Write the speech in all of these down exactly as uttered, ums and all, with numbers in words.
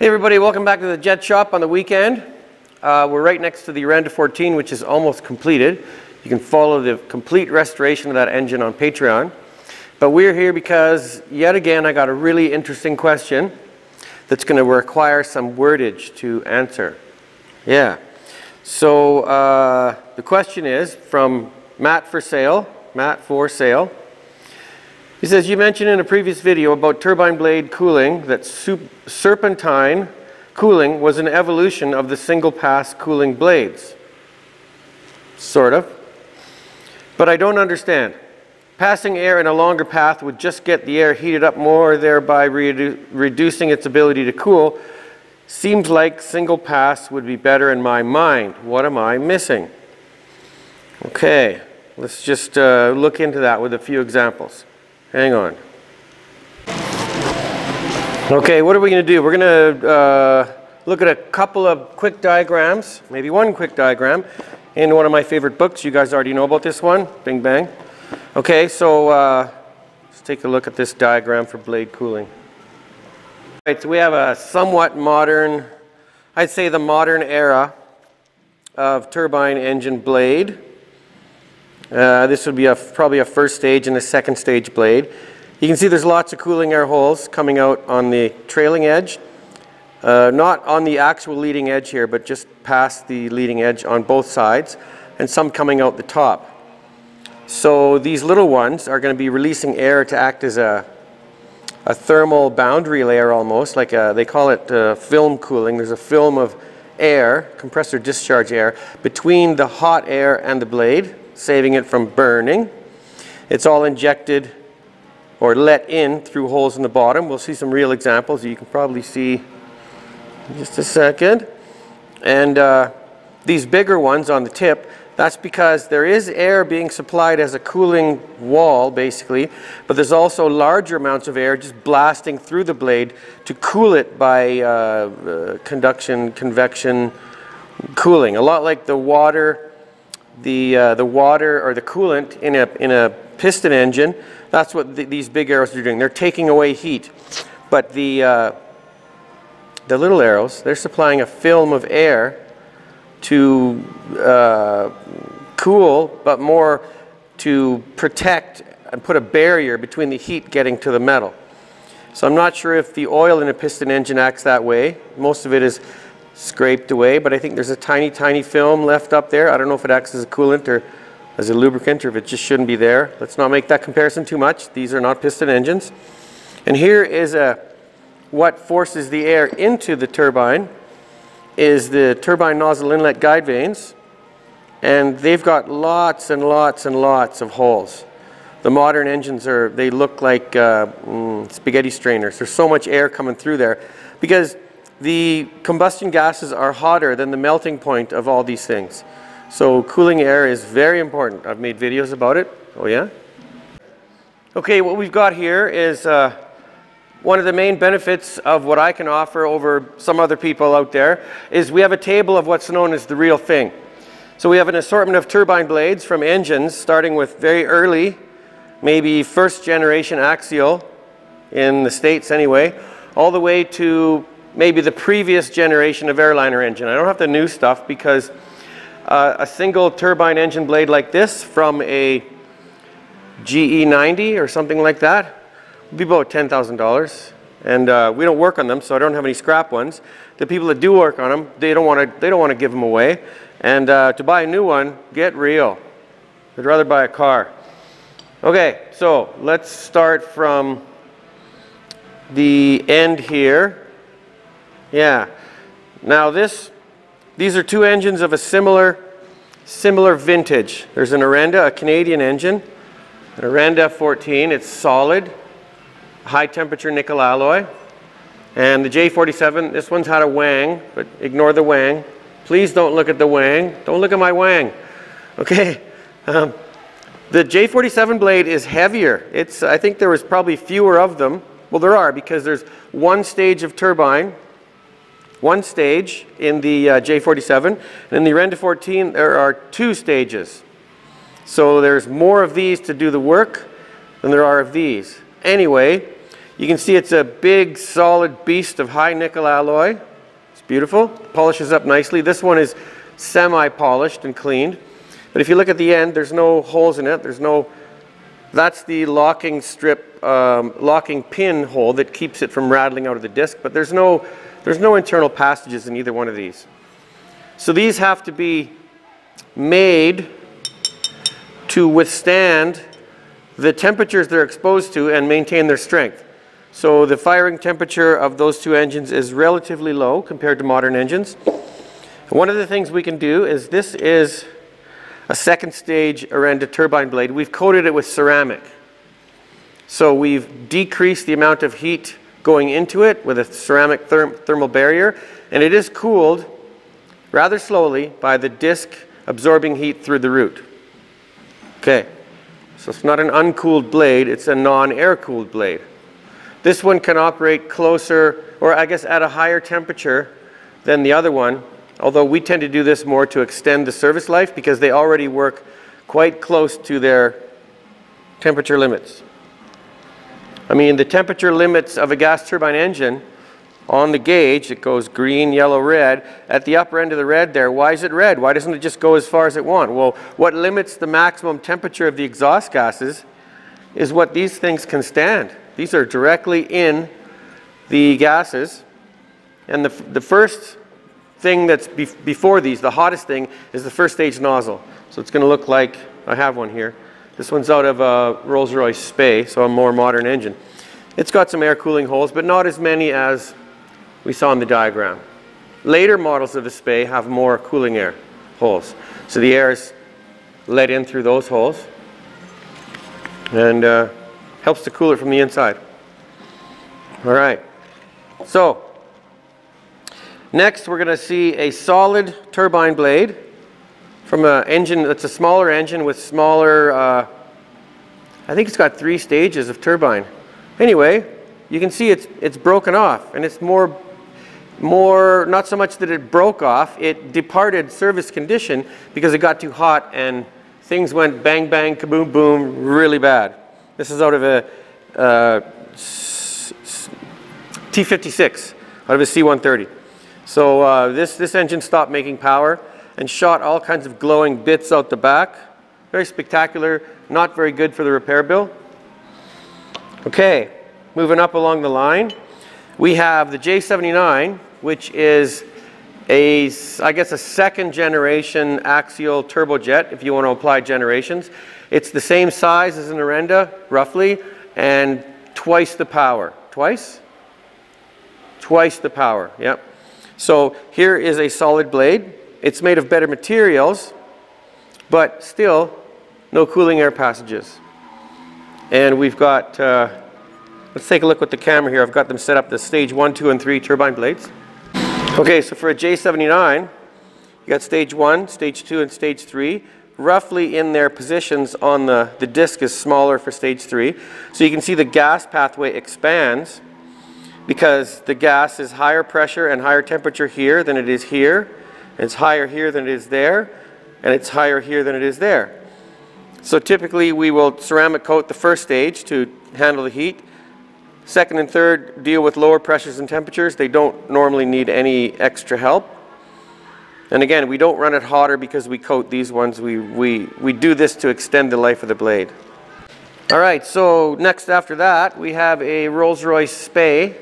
Hey everybody, welcome back to the Jet Shop on the weekend. Uh, we're right next to the Aranda fourteen, which is almost completed. You can follow the complete restoration of that engine on Patreon. But we're here because, yet again, I got a really interesting question that's going to require some wordage to answer. Yeah. So uh, the question is from Matt for Sale. Matt for Sale. He says, you mentioned in a previous video about turbine blade cooling that serpentine cooling was an evolution of the single pass cooling blades. Sort of. But I don't understand. Passing air in a longer path would just get the air heated up more, thereby redu reducing its ability to cool. Seems like single pass would be better in my mind. What am I missing? Okay, let's just uh, look into that with a few examples. Hang on. Okay, what are we going to do? We're going to uh, look at a couple of quick diagrams, maybe one quick diagram, in one of my favorite books. You guys already know about this one, Bing Bang. Okay, so uh, let's take a look at this diagram for blade cooling. All right, so we have a somewhat modern, I'd say the modern era of turbine engine blade. Uh, this would be a, probably a first stage and a second stage blade. You can see there's lots of cooling air holes coming out on the trailing edge. Uh, not on the actual leading edge here, but just past the leading edge on both sides, and some coming out the top. So these little ones are going to be releasing air to act as a, a thermal boundary layer almost, like a, they call it uh, film cooling. There's a film of air, compressor discharge air, between the hot air and the blade, saving it from burning. It's all injected or let in through holes in the bottom. We'll see some real examples you can probably see in just a second. And uh, these bigger ones on the tip, that's because there is air being supplied as a cooling wall basically, but there's also larger amounts of air just blasting through the blade to cool it by uh, uh, conduction, convection, cooling. A lot like the water The, uh, the water or the coolant in a, in a piston engine. That's what the, these big arrows are doing. They're taking away heat. But the, uh, the little arrows, they're supplying a film of air to uh, cool, but more to protect and put a barrier between the heat getting to the metal. So I'm not sure if the oil in a piston engine acts that way. Most of it is scraped away, but I think there's a tiny, tiny film left up there. I don't know if it acts as a coolant or as a lubricant, or if it just shouldn't be there. Let's not make that comparison too much. These are not piston engines. And here is a, what forces the air into the turbine is the turbine nozzle inlet guide vanes, and they've got lots and lots and lots of holes. The modern engines are, they look like uh, mm, spaghetti strainers. There's so much air coming through there because the combustion gases are hotter than the melting point of all these things. So cooling air is very important. I've made videos about it. Oh yeah? Okay, what we've got here is uh, one of the main benefits of what I can offer over some other people out there is we have a table of what's known as the real thing. So we have an assortment of turbine blades from engines starting with very early, maybe first generation axial in the States anyway, all the way to maybe the previous generation of airliner engine. I don't have the new stuff because uh, a single turbine engine blade like this from a G E ninety or something like that would be about ten thousand dollars. And uh, we don't work on them, so I don't have any scrap ones. The people that do work on them, they don't want to they don't want to give them away. And uh, to buy a new one, get real. I'd rather buy a car. Okay, so let's start from the end here. Yeah. Now this, these are two engines of a similar, similar vintage. There's an Aranda, a Canadian engine, an Aranda fourteen. It's solid, high temperature nickel alloy. And the J forty-seven, this one's had a wang, but ignore the wang. Please don't look at the wang. Don't look at my wang. Okay. Um, the J forty-seven blade is heavier. It's, I think there was probably fewer of them. Well, there are because there's one stage of turbine. One stage in the uh, J forty-seven, and in the Aranda fourteen there are two stages. So there's more of these to do the work than there are of these. Anyway, You can see it's a big, solid beast of high nickel alloy. It's beautiful. Polishes up nicely. This one is semi-polished and cleaned. But if you look at the end, there's no holes in it. There's no... That's the locking strip, um, locking pin hole that keeps it from rattling out of the disc. But there's no, there's no internal passages in either one of these. So these have to be made to withstand the temperatures they're exposed to and maintain their strength. So the firing temperature of those two engines is relatively low compared to modern engines. One of the things we can do is, this is a second stage Arenda turbine blade. We've coated it with ceramic. So we've decreased the amount of heat going into it with a ceramic therm thermal barrier, and it is cooled rather slowly by the disc absorbing heat through the root. Okay, so it's not an uncooled blade, it's a non-air cooled blade. This one can operate closer, or I guess at a higher temperature than the other one. Although we tend to do this more to extend the service life because they already work quite close to their temperature limits. I mean, the temperature limits of a gas turbine engine on the gauge, it goes green, yellow, red. At the upper end of the red there, why is it red? Why doesn't it just go as far as it wants? Well, what limits the maximum temperature of the exhaust gases is what these things can stand. These are directly in the gases, and the, the first thing that's be before these, the hottest thing, is the first stage nozzle. So it's going to look like, I have one here. This one's out of a Rolls-Royce Spey, so a more modern engine. It's got some air cooling holes, but not as many as we saw in the diagram. Later models of the Spey have more cooling air holes. So the air is let in through those holes and uh, helps to cool it from the inside. All right. So next, we're going to see a solid turbine blade from an engine that's a smaller engine with smaller, uh, I think it's got three stages of turbine. Anyway, you can see it's, it's broken off, and it's more, more, not so much that it broke off, it departed service condition because it got too hot and things went bang, bang, kaboom, boom, really bad. This is out of a uh, T fifty-six, out of a C one thirty. So uh, this, this engine stopped making power and shot all kinds of glowing bits out the back. Very spectacular, not very good for the repair bill. Okay, moving up along the line, we have the J seventy-nine, which is a, I guess, a second generation axial turbojet, if you want to apply generations. It's the same size as an Arenda, roughly, and twice the power. Twice? Twice the power, yep. So here is a solid blade. It's made of better materials, but still no cooling air passages. And we've got, uh, let's take a look with the camera here. I've got them set up the stage one, two, and three turbine blades. Okay, so for a J seventy-nine, you got stage one, stage two, and stage three. Roughly in their positions on the, the disc is smaller for stage three. So you can see the gas pathway expands because the gas is higher pressure and higher temperature here than it is here. It's higher here than it is there, and it's higher here than it is there. So typically we will ceramic coat the first stage to handle the heat. Second and third deal with lower pressures and temperatures. They don't normally need any extra help. And again, we don't run it hotter because we coat these ones. We, we, we do this to extend the life of the blade. All right, so next after that, we have a Rolls-Royce Spey.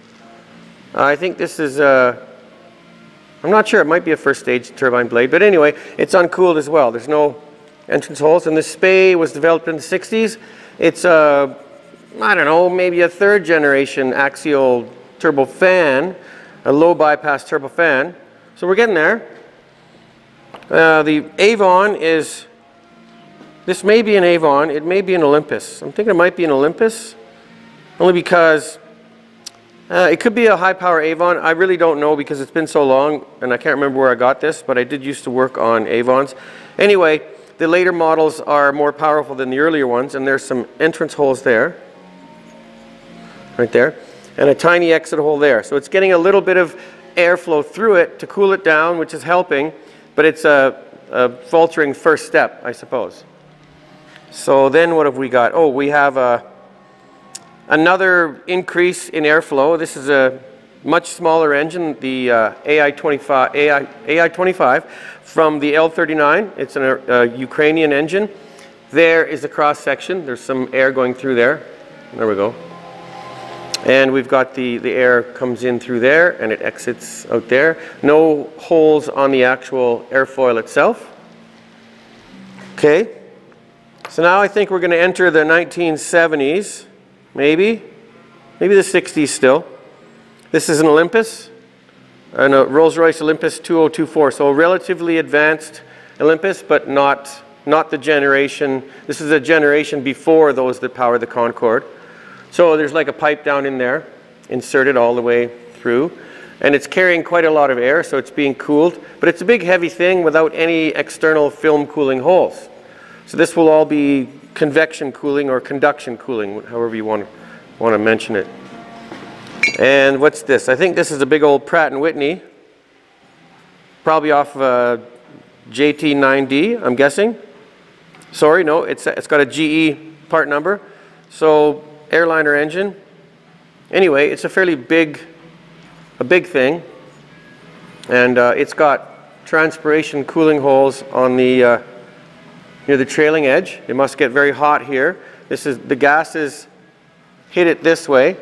I think this is a, I'm not sure, it might be a first stage turbine blade, but anyway, it's uncooled as well. There's no entrance holes, and this Spey was developed in the sixties. It's a, I don't know, maybe a third generation axial turbo fan, a low bypass turbo fan. So we're getting there. Uh, the Avon is, this may be an Avon, it may be an Olympus. I'm thinking it might be an Olympus, only because uh, it could be a high power Avon. I really don't know because it's been so long and I can't remember where I got this, but I did used to work on Avons. Anyway, the later models are more powerful than the earlier ones, and there's some entrance holes there, right there, and a tiny exit hole there. So it's getting a little bit of airflow through it to cool it down, which is helping, but it's a, a faltering first step, I suppose. So then what have we got? Oh, we have a, another increase in airflow. This is a much smaller engine, the uh, A I twenty-five, A I, A I twenty-five from the L thirty-nine. It's an, a Ukrainian engine. There is a cross section. There's some air going through there. There we go. And we've got the, the air comes in through there and it exits out there. No holes on the actual airfoil itself. Okay. So now I think we're going to enter the nineteen seventies, maybe, maybe the sixties still. This is an Olympus, and a Rolls-Royce Olympus two oh two four, so a relatively advanced Olympus, but not, not the generation. This is a generation before those that power the Concorde. So there's like a pipe down in there, inserted all the way through, and it's carrying quite a lot of air, so it's being cooled, but it's a big heavy thing without any external film cooling holes. So this will all be convection cooling or conduction cooling, however you want to, want to mention it. And what's this? I think this is a big old Pratt and Whitney, probably off uh, J T nine D, I'm guessing. Sorry, no, it's, it's got a G E part number. So airliner engine. Anyway, it's a fairly big, a big thing. And uh, it's got transpiration cooling holes on the, uh, near the trailing edge. It must get very hot here. This is, the gases hit it this way.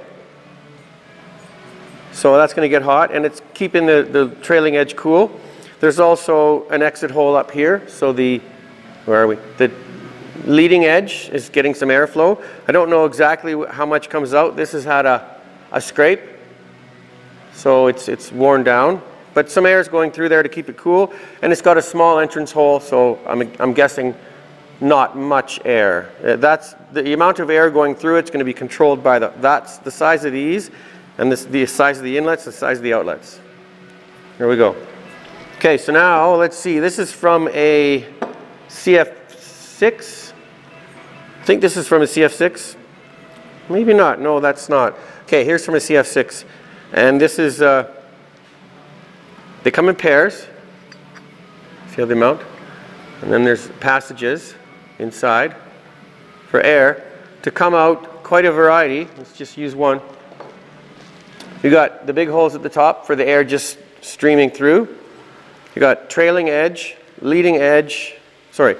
So that's going to get hot, and it's keeping the, the trailing edge cool. There's also an exit hole up here, so the, where are we? The leading edge is getting some airflow. I don't know exactly how much comes out. This has had a, a scrape, so it's, it's worn down. But some air is going through there to keep it cool, and it's got a small entrance hole, so I'm, I'm guessing not much air. Uh, that's the amount of air going through. It's going to be controlled by the, that's the size of these. And this, the size of the inlets, the size of the outlets. Here we go. Okay, so now let's see. This is from a C F six. I think this is from a C F six. Maybe not. No, that's not. Okay, here's from a C F six. And this is, uh, they come in pairs. See how they mount? And then there's passages inside for air to come out, quite a variety. Let's just use one. You got the big holes at the top for the air just streaming through. You got trailing edge, leading edge, sorry.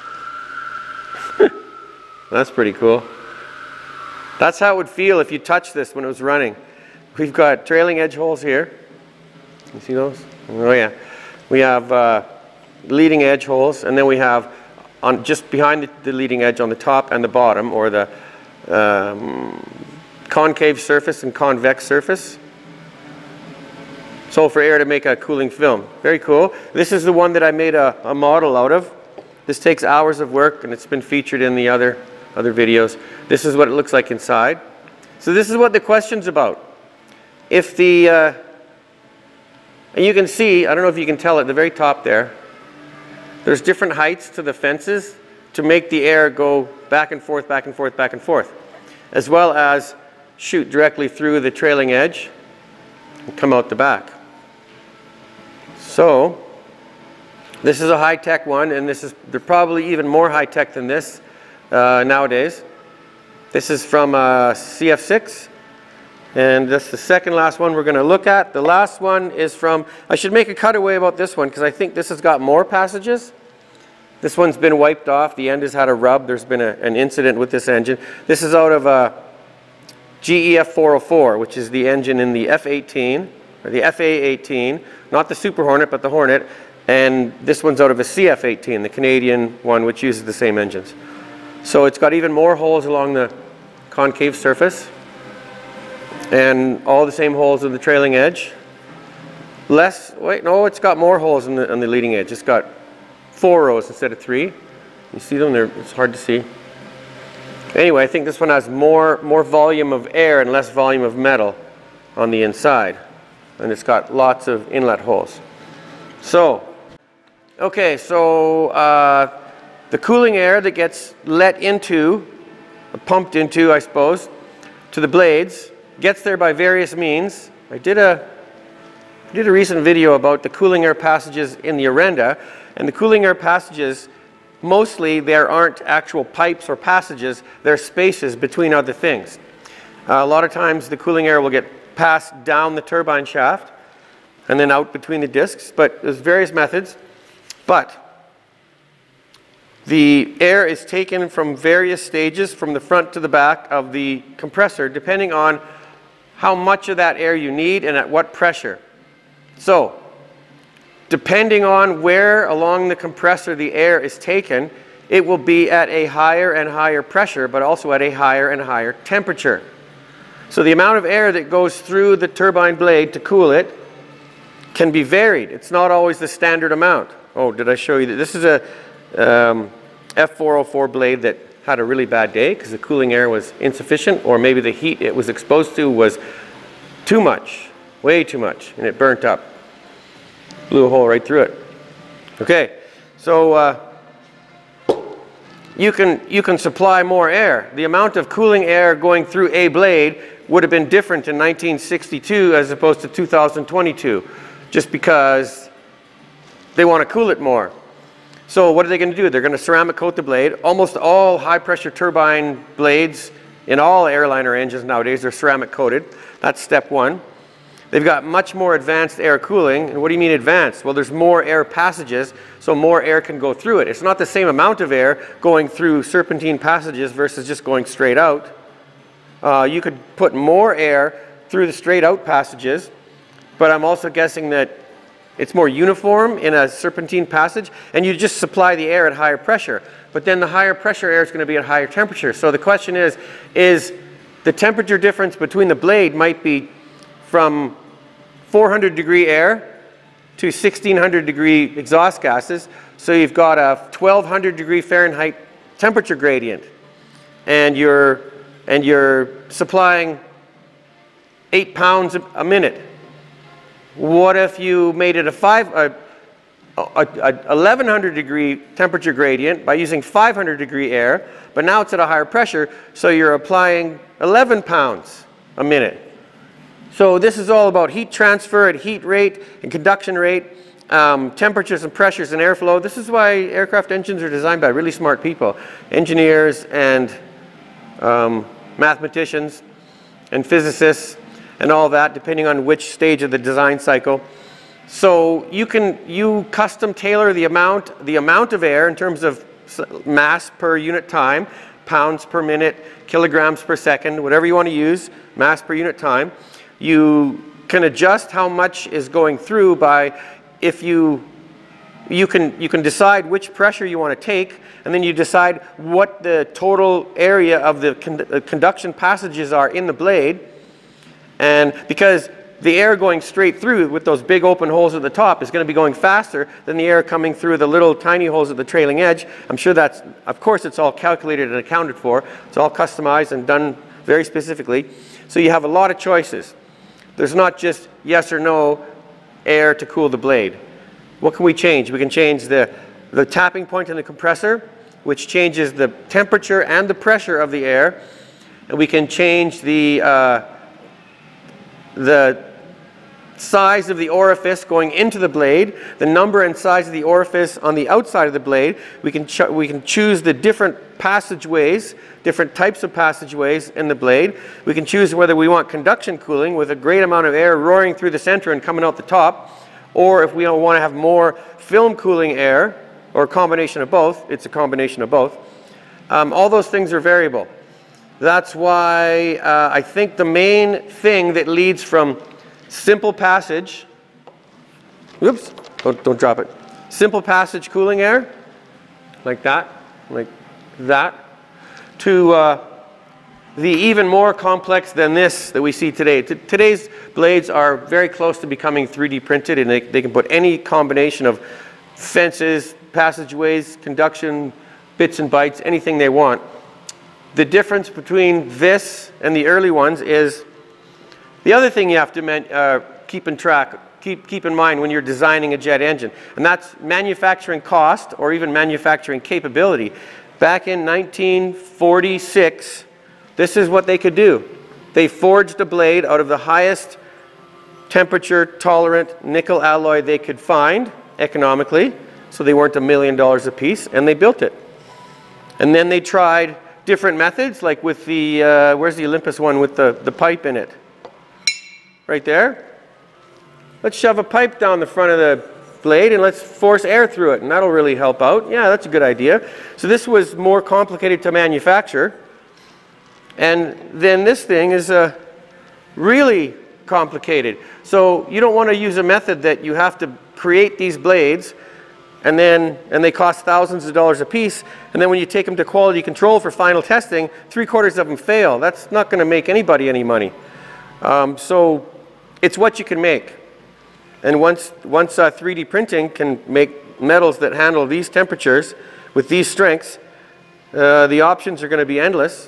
That's pretty cool. That's how it would feel if you touched this when it was running. We've got trailing edge holes here. You see those? Oh yeah. We have uh, leading edge holes, and then we have on just behind the, the leading edge on the top and the bottom, or the um, concave surface and convex surface. So for air to make a cooling film. Very cool. This is the one that I made a, a model out of. This takes hours of work, and it's been featured in the other, other videos. This is what it looks like inside. So this is what the question's about. If the, uh, and you can see, I don't know if you can tell at the very top there, there's different heights to the fences to make the air go back and forth, back and forth, back and forth, as well as shoot directly through the trailing edge and come out the back. So this is a high-tech one, and this is, they're probably even more high-tech than this uh, nowadays. This is from uh, C F six, and that's the second last one we're going to look at. The last one is from, I should make a cutaway about this one because I think this has got more passages. This one's been wiped off. The end has had a rub. There's been a, an incident with this engine. This is out of a G E F four oh four, which is the engine in the F eighteen, or the F A eighteen, not the Super Hornet, but the Hornet. And this one's out of a C F eighteen, the Canadian one, which uses the same engines. So it's got even more holes along the concave surface, and all the same holes in the trailing edge. Less, wait, no, it's got more holes in the, on the leading edge. It's got four rows instead of three. You see them? They're, it's hard to see. Anyway, I think this one has more, more volume of air and less volume of metal on the inside. And it's got lots of inlet holes. So, okay, so uh, the cooling air that gets let into, pumped into, I suppose, to the blades, gets there by various means. I did a, I did a recent video about the cooling air passages in the Orenda, and the cooling air passages, mostly there aren't actual pipes or passages, they're spaces between other things. Uh, a lot of times the cooling air will get passed down the turbine shaft and then out between the discs, but there's various methods. But the air is taken from various stages from the front to the back of the compressor depending on how much of that air you need and at what pressure. So, depending on where along the compressor the air is taken, it will be at a higher and higher pressure, but also at a higher and higher temperature. So the amount of air that goes through the turbine blade to cool it can be varied. It's not always the standard amount. Oh, did I show you that? This is a um, F four oh four blade that had a really bad day because the cooling air was insufficient, or maybe the heat it was exposed to was too much, way too much, and it burnt up. Blew a hole right through it. Okay, so uh, you can, you can supply more air. The amount of cooling air going through a blade would have been different in nineteen sixty-two as opposed to two thousand twenty-two, just because they want to cool it more. So what are they going to do? They're going to ceramic coat the blade. Almost all high pressure turbine blades in all airliner engines nowadays are ceramic coated. That's step one. They've got much more advanced air cooling. And what do you mean advanced? Well, there's more air passages, so more air can go through it. It's not the same amount of air going through serpentine passages versus just going straight out. Uh, you could put more air through the straight out passages, but I'm also guessing that it's more uniform in a serpentine passage, and you just supply the air at higher pressure. But then the higher pressure air is going to be at higher temperature. So the question is, is the temperature difference between the blade might be from four hundred degree air to sixteen hundred degree exhaust gases. So you've got a twelve hundred degree Fahrenheit temperature gradient, and you're, and you're supplying eight pounds a minute. What if you made it a five, a, a, a eleven hundred degree temperature gradient by using five hundred degree air, but now it's at a higher pressure, so you're applying eleven pounds a minute. So this is all about heat transfer at heat rate and conduction rate, um, temperatures and pressures and airflow. This is why aircraft engines are designed by really smart people, engineers and um, mathematicians and physicists and all that, depending on which stage of the design cycle. So you can you custom tailor the amount the amount of air in terms of mass per unit time, pounds per minute, kilograms per second, whatever you want to use, mass per unit time. You can adjust how much is going through by if you you can you can decide which pressure you want to take, and then you decide what the total area of the con uh, conduction passages are in the blade. And because the air going straight through with those big open holes at the top is going to be going faster than the air coming through the little tiny holes at the trailing edge. I'm sure that's, of course, it's all calculated and accounted for. It's all customized and done very specifically. So you have a lot of choices. There's not just yes or no air to cool the blade. What can we change? We can change the, the tapping point in the compressor, which changes the temperature and the pressure of the air. And we can change the uh, the size of the orifice going into the blade, the number and size of the orifice on the outside of the blade. We can, ch we can choose the different passageways, different types of passageways in the blade. We can choose whether we want conduction cooling with a great amount of air roaring through the center and coming out the top, or if we want to have more film cooling air, or a combination of both. It's a combination of both. Um, all those things are variable. That's why uh, I think the main thing that leads from simple passage, whoops, don't, don't drop it, simple passage cooling air, like that, like that, to uh, the even more complex than this that we see today. T today's blades are very close to becoming three D printed, and they, they can put any combination of fences, passageways, conduction, bits and bytes, anything they want. The difference between this and the early ones is the other thing you have to man, uh, keep in track, keep, keep in mind when you're designing a jet engine, and that's manufacturing cost or even manufacturing capability. Back in nineteen forty-six, this is what they could do. They forged a blade out of the highest temperature tolerant nickel alloy they could find economically, so they weren't a million dollars a piece, and they built it. And then they tried different methods, like with the, uh, where's the Olympus one with the, the pipe in it? Right there. Let's shove a pipe down the front of the blade and let's force air through it, and that'll really help out. Yeah, that's a good idea. So this was more complicated to manufacture. And then this thing is uh, really complicated. So you don't want to use a method that you have to create these blades and then and they cost thousands of dollars a piece, and then when you take them to quality control for final testing, three quarters of them fail. That's not going to make anybody any money. Um, so it's what you can make. And once, once uh, three D printing can make metals that handle these temperatures with these strengths, uh, the options are going to be endless.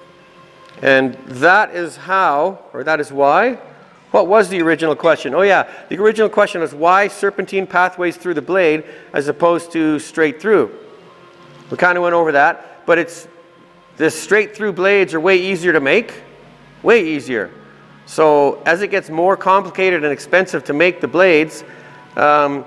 And that is how, or that is why. What was the original question? Oh yeah, the original question was why serpentine pathways through the blade as opposed to straight through. We kind of went over that, but it's the straight through blades are way easier to make, way easier. So as it gets more complicated and expensive to make the blades, um,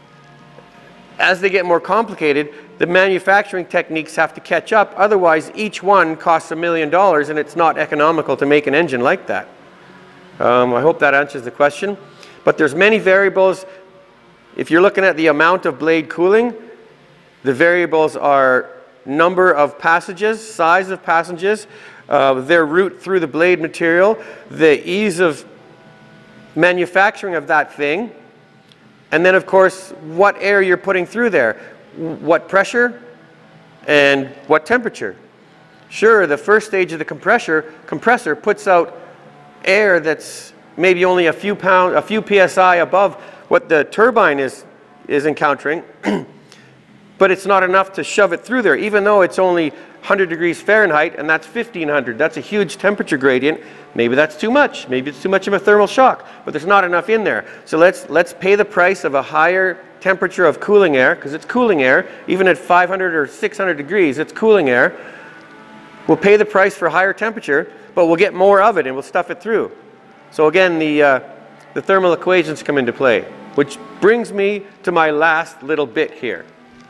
as they get more complicated, the manufacturing techniques have to catch up. Otherwise, each one costs a million dollars and it's not economical to make an engine like that. Um, I hope that answers the question. But there's many variables. If you're looking at the amount of blade cooling, the variables are number of passages, size of passages, uh, their route through the blade material, the ease of manufacturing of that thing, and then of course what air you're putting through there, what pressure and what temperature. Sure, the first stage of the compressor compressor puts out air that's maybe only a few pound, a few P S I above what the turbine is is encountering, but it's not enough to shove it through there, even though it's only one hundred degrees Fahrenheit and that's fifteen hundred. That's a huge temperature gradient. Maybe that's too much. Maybe it's too much of a thermal shock, but there's not enough in there. So let's let's pay the price of a higher temperature of cooling air, because it's cooling air, even at five hundred or six hundred degrees, it's cooling air. We'll pay the price for higher temperature, but we'll get more of it and we'll stuff it through. So again, the, uh, the thermal equations come into play, which brings me to my last little bit here.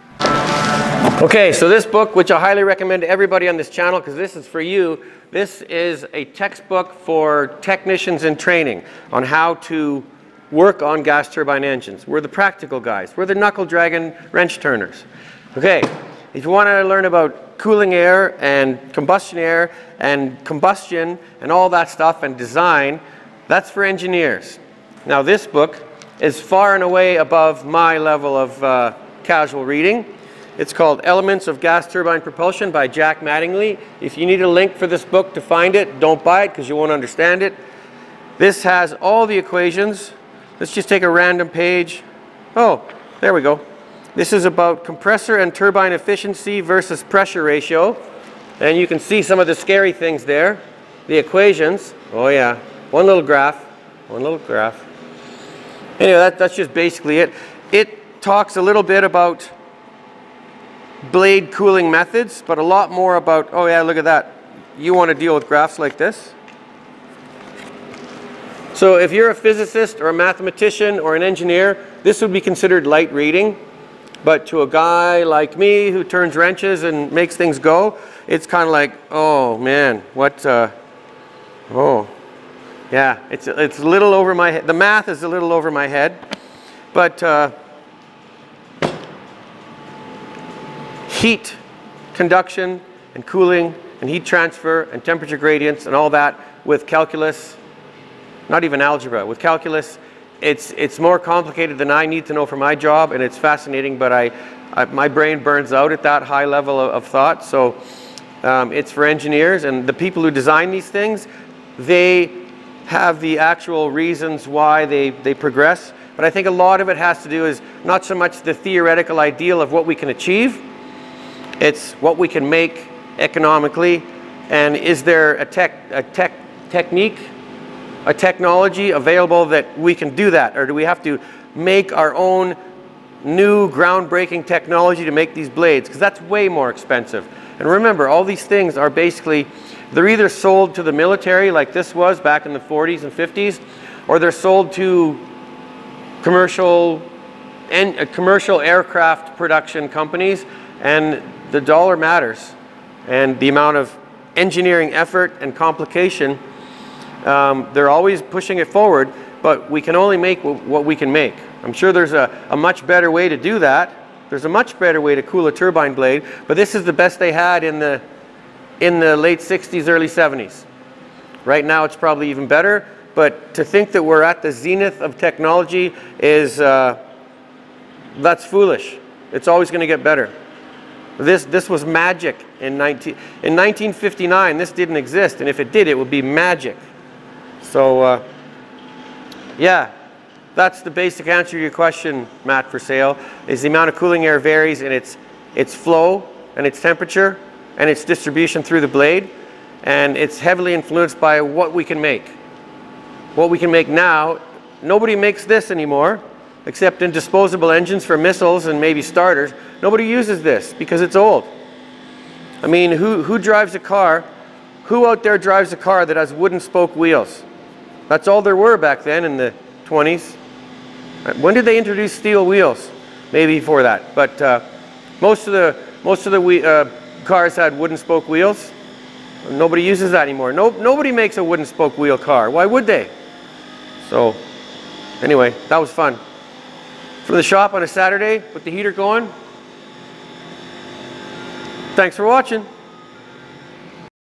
Okay, so this book, which I highly recommend to everybody on this channel, because this is for you, this is a textbook for technicians in training on how to work on gas turbine engines. We're the practical guys. We're the knuckle dragging wrench turners. Okay, if you want to learn about cooling air and combustion air and combustion and all that stuff and design, that's for engineers. Now this book is far and away above my level of uh, casual reading. It's called Elements of Gas Turbine Propulsion by Jack Mattingly. If you need a link for this book to find it, don't buy it because you won't understand it. This has all the equations. Let's just take a random page. Oh, there we go. This is about compressor and turbine efficiency versus pressure ratio. And you can see some of the scary things there. The equations. Oh yeah, one little graph, one little graph. Anyway, that, that's just basically it. It talks a little bit about blade cooling methods, but a lot more about, oh yeah, look at that. You want to deal with graphs like this. So if you're a physicist or a mathematician or an engineer, this would be considered light reading. But to a guy like me who turns wrenches and makes things go, it's kind of like, oh man, what, uh, oh, yeah, it's, it's a little over my head. The math is a little over my head. But uh, heat, conduction, and cooling, and heat transfer, and temperature gradients, and all that with calculus, not even algebra, with calculus, It's, it's more complicated than I need to know for my job, and it's fascinating, but I, I, my brain burns out at that high level of, of thought. So um, it's for engineers, and the people who design these things, they have the actual reasons why they, they progress. But I think a lot of it has to do is not so much the theoretical ideal of what we can achieve, it's what we can make economically, and is there a, tech, a tech, technique, a technology available that we can do that, or do we have to make our own new groundbreaking technology to make these blades, because that's way more expensive. And remember, all these things are basically, they're either sold to the military like this was back in the forties and fifties, or they're sold to commercial and uh, commercial aircraft production companies, and the dollar matters. and the amount of engineering effort and complication, um, they're always pushing it forward, but we can only make what we can make. I'm sure there's a, a much better way to do that. There's a much better way to cool a turbine blade, but this is the best they had in the, in the late sixties, early seventies. Right now it's probably even better, but to think that we're at the zenith of technology is, uh, that's foolish. It's always going to get better. This, this was magic in, nineteen, in nineteen fifty-nine. This didn't exist, and if it did, it would be magic. So, uh, yeah, that's the basic answer to your question, Matt, for sale, is the amount of cooling air varies in its, its flow and its temperature and its distribution through the blade, and it's heavily influenced by what we can make. What we can make now, nobody makes this anymore, except in disposable engines for missiles and maybe starters. Nobody uses this because it's old. I mean, who, who drives a car? Who out there drives a car that has wooden spoke wheels? That's all there were back then in the twenties. When did they introduce steel wheels? Maybe before that. But uh, most of the, most of the we, uh, cars had wooden spoke wheels. Nobody uses that anymore. No, nobody makes a wooden spoke wheel car. Why would they? So anyway, that was fun. From the shop on a Saturday with the heater going. Thanks for watching.